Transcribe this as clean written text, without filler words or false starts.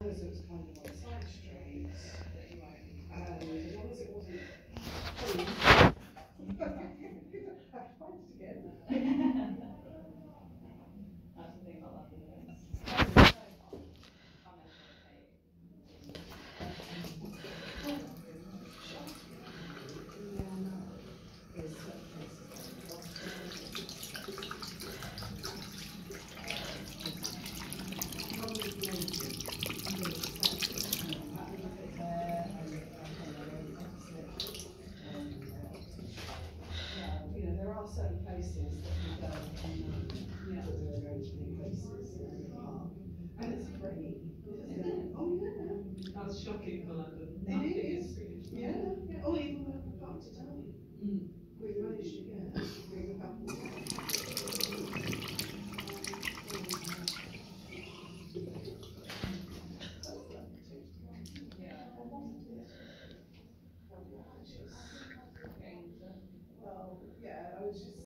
As it was kind of on a side street, and as long as it wasn't full, I have to find it again. That's the thing about London is there are certain places that you go and there are going to be places in the park, and it's free, isn't it? Oh yeah. That's shocking for London. It is. Yeah. Oh, even when we parked at home, we managed to get bring a couple. Well, yeah, I was just